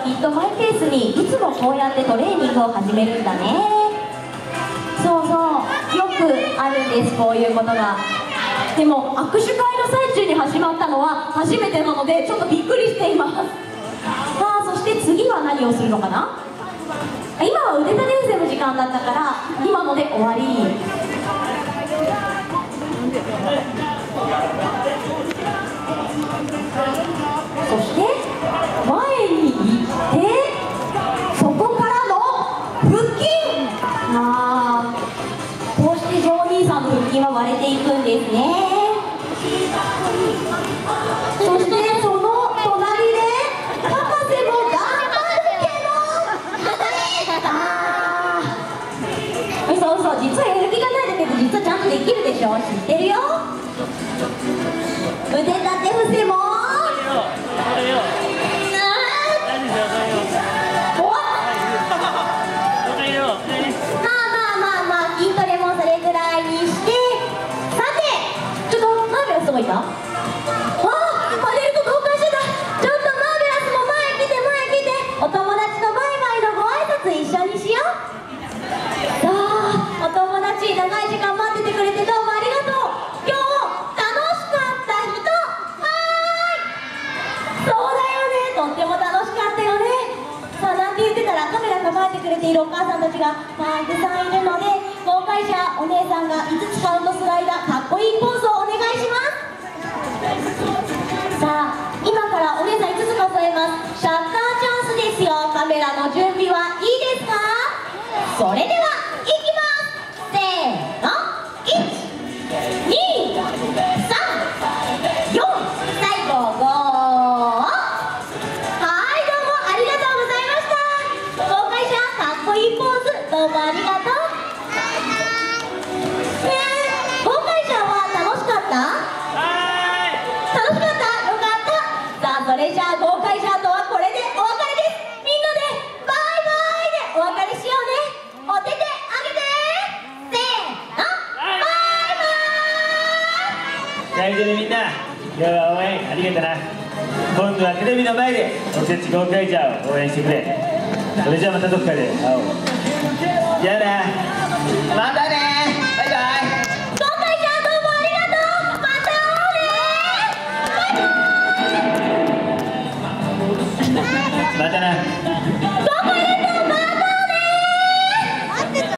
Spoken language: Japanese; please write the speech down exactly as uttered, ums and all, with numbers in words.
きっとマイペースにいつもこうやってトレーニングを始めるんだね。そうそう、よくあるんです、こういうことが。でも握手会の最中に始まったのは初めてなのでちょっとびっくりしています。さあ、そして次は何をするのかな。今は腕立て伏せの時間だったから今ので終わり。そして前に行ってそこからの腹筋。あー、こうしてジョー兄さんの腹筋は割れていくんですね。そしてその隣で博士も頑張るけどあー、そうそう、実はやる気がないだけど実はちゃんとできるでしょ。知ってるよ。腕立て伏せもいた。あー、パネルと交換してた。ちょっとマーベラスも前来て前来て、お友達のバイバイのご挨拶一緒にしよう。さあ、お友達長い時間待っててくれてどうもありがとう。今日楽しかった人、はーい、そうだよね、とっても楽しかったよね。さあ、なんて言ってたらカメラ構えてくれているお母さんたちがたくさんいるので、公開者お姉さんがいつつカウントする間かっこいいポーズをお願いします。さあ、今からお姉さんいつつ数えます。シャッターチャンスですよ。カメラの準備はいいですか。それではいきます。せーの、いち、に、さん、よん、最後ご。はい、どうもありがとうございました。公開者かっこいいポーズどうもありがとう。ねえ、公開者は楽しかった？それじゃあ豪快者とはこれでお別れです。みんなでバイバイでお別れしようね。お手手あげて。せーの、バイバイ。 というわけでみんな、今日は応援ありがとな。今度はテレビの前で俺たち豪快者を応援してくれ。それじゃあまたどっかで会おう。じゃあな、また